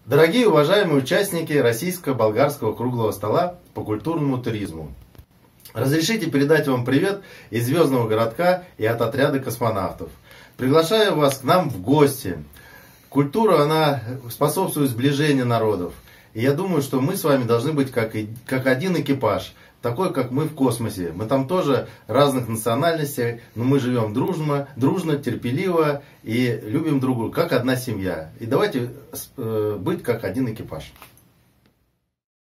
Дорогие уважаемые участники российско-болгарского круглого стола по культурному туризму, разрешите передать вам привет из звездного городка и от отряда космонавтов. Приглашаю вас к нам в гости. Культура, она способствует сближению народов. И я думаю, что мы с вами должны быть как один экипаж, такой, как мы в космосе. Мы там тоже разных национальностей, но мы живем дружно, терпеливо и любим друг друга, как одна семья. И давайте быть как один экипаж.